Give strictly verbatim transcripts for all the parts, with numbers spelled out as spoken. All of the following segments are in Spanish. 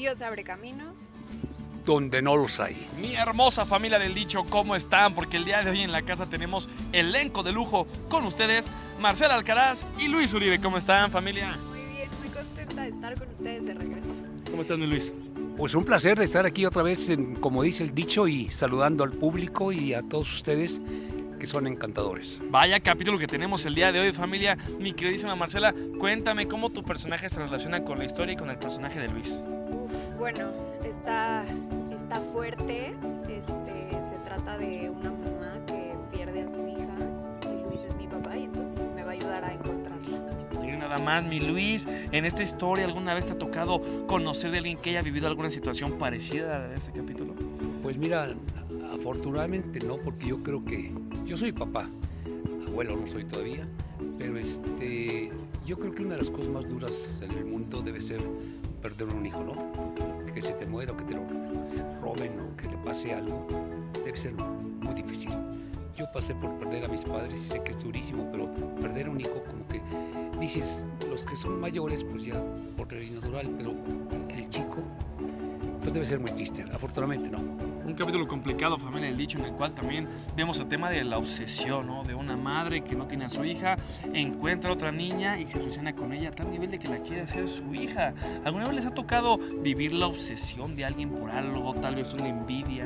Dios abre caminos donde no los hay. Mi hermosa familia del dicho, ¿cómo están? Porque el día de hoy en la casa tenemos elenco de lujo con ustedes, Marcela Alcaraz y Luis Uribe. ¿Cómo están, familia? Muy bien, muy contenta de estar con ustedes de regreso. ¿Cómo estás, mi Luis? Pues un placer de estar aquí otra vez, en, como dice el dicho, y saludando al público y a todos ustedes que son encantadores. Vaya capítulo que tenemos el día de hoy, familia. Mi queridísima Marcela, cuéntame cómo tu personaje se relaciona con la historia y con el personaje de Luis. Uf, bueno, está, está fuerte. Este, se trata de una mamá que pierde a su hija y Luis es mi papá y entonces me va a ayudar a encontrarla. Y nada más, mi Luis, en esta historia, ¿alguna vez te ha tocado conocer de alguien que haya vivido alguna situación parecida a este capítulo? Pues mira, afortunadamente no, porque yo creo que yo soy papá, abuelo no soy todavía, pero este, yo creo que una de las cosas más duras en el mundo debe ser perder un hijo, ¿no? Que se te muera o que te lo roben o que le pase algo, debe ser muy difícil. Yo pasé por perder a mis padres y sé que es durísimo, pero perder a un hijo como que dices, los que son mayores pues ya por ley natural, pero el chico pues debe ser muy triste, afortunadamente no. Un capítulo complicado, familia del dicho, en el cual también vemos el tema de la obsesión, ¿no? De una madre que no tiene a su hija, encuentra a otra niña y se obsesiona con ella a tal nivel de que la quiere hacer su hija. ¿Alguna vez les ha tocado vivir la obsesión de alguien por algo, tal vez una envidia?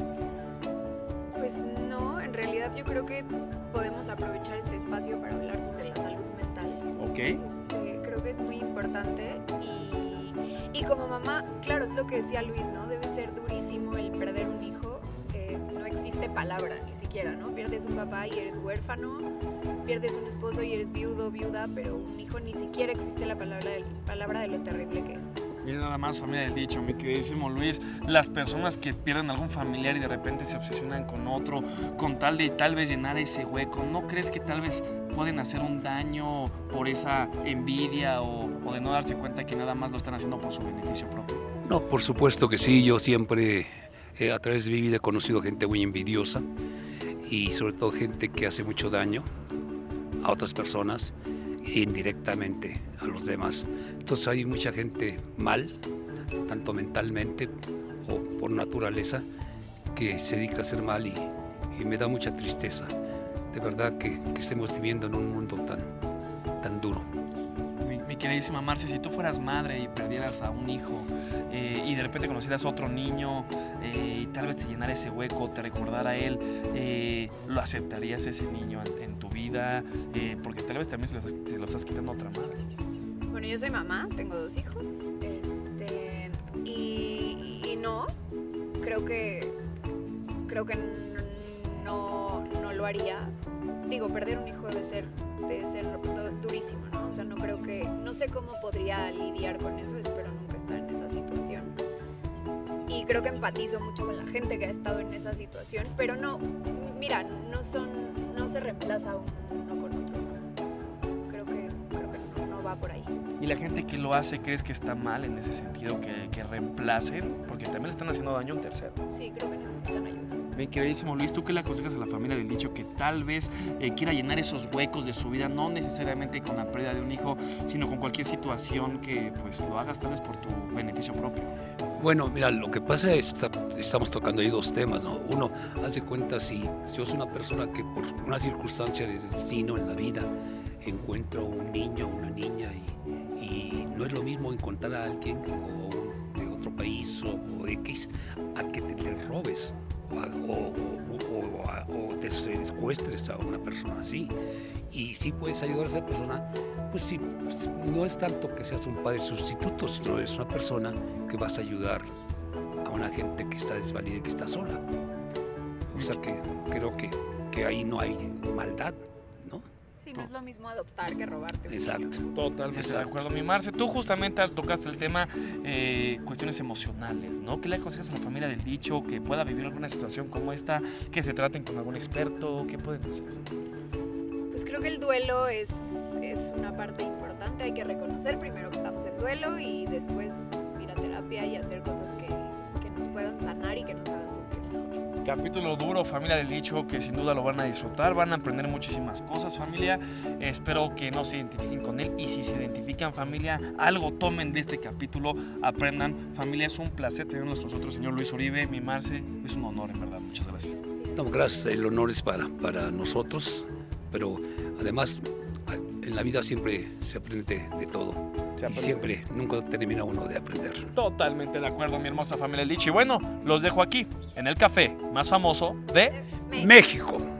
Pues no, en realidad yo creo que podemos aprovechar este espacio para hablar sobre la salud mental. Ok. Este, creo que es muy importante y, y como mamá, claro, es lo que decía Luis, ¿no? Debe ser durísimo el perder un hijo. Eh, no existe palabra ni siquiera, ¿no? Pierdes un papá y eres huérfano, pierdes un esposo y eres viudo, viuda, pero un hijo ni siquiera existe la palabra de, palabra de lo terrible que es. Miren nada más, familia del dicho, mi queridísimo Luis, las personas que pierden algún familiar y de repente se obsesionan con otro, con tal de tal vez llenar ese hueco, ¿no crees que tal vez pueden hacer un daño por esa envidia o, o de no darse cuenta que nada más lo están haciendo por su beneficio propio? No, por supuesto que sí, yo siempre eh, a través de mi vida he conocido gente muy envidiosa y sobre todo gente que hace mucho daño a otras personas indirectamente a los demás. Entonces hay mucha gente mal, tanto mentalmente o por naturaleza, que se dedica a hacer mal y, y me da mucha tristeza. De verdad que, que estemos viviendo en un mundo tan, tan duro. Mi, mi queridísima Marcia, si tú fueras madre y perdieras a un hijo eh, y de repente conocieras a otro niño eh, y tal vez te llenara ese hueco, te recordara a él, eh, ¿lo aceptarías ese niño en, en tu vida? Eh, porque tal vez también se lo, se lo estás quitando a otra madre. Bueno, yo soy mamá, tengo dos hijos, este, y, y no, creo que, creo que no, no lo haría. Digo, perder un hijo debe ser, debe ser durísimo, ¿no? O sea, no creo que, no sé cómo podría lidiar con eso, espero nunca estar en esa situación. Y creo que empatizo mucho con la gente que ha estado en esa situación, pero no, mira, no son, no se reemplaza uno con otro, ¿no? Creo que, creo que no, no va por ahí. ¿Y la gente que lo hace, crees que está mal en ese sentido, que, que reemplacen? Porque también le están haciendo daño a un tercero. Sí, creo que necesitan ayuda. Mi queridísimo Luis, ¿tú qué le aconsejas a la familia del dicho que tal vez eh, quiera llenar esos huecos de su vida, no necesariamente con la pérdida de un hijo, sino con cualquier situación que pues lo hagas tal vez por tu beneficio propio? Bueno, mira, lo que pasa es que estamos tocando ahí dos temas, ¿no? Uno, haz de cuenta si yo soy una persona que por una circunstancia de destino en la vida encuentro un niño o una niña y, y no es lo mismo encontrar a alguien o de otro país o, o X a que te le robes o, o, o, o te secuestres a una persona así. Y si puedes ayudar a esa persona, pues sí, pues no es tanto que seas un padre sustituto, sino eres una persona que vas a ayudar a una gente que está desvalida y que está sola. O sea que creo que, que ahí no hay maldad, ¿no? Sí, no es lo mismo adoptar que robarte un Exacto. niño. Totalmente Exacto. de acuerdo, mi Marce. Tú justamente tocaste el tema eh, cuestiones emocionales, ¿no? ¿Qué le aconsejas a la familia del dicho que pueda vivir alguna situación como esta, que se traten con algún experto? ¿Qué pueden hacer? Pues creo que el duelo es, es una parte importante. Hay que reconocer primero que estamos en duelo y después ir a terapia y hacer cosas que, que nos puedan sanar y que nos hagan sentir mejor. Capítulo duro, familia del dicho, que sin duda lo van a disfrutar, van a aprender muchísimas cosas, familia. Espero que no se identifiquen con él y si se identifican, familia, algo tomen de este capítulo, aprendan. Familia, es un placer tener a nuestro señor Luis Uribe, mi Marce, es un honor en verdad, muchas gracias. No, gracias, el honor es para, para nosotros, pero además en la vida siempre se aprende de todo. Y siempre, nunca termina uno de aprender. Totalmente de acuerdo, mi hermosa familia del dicho. Y bueno, los dejo aquí, en el café más famoso de México.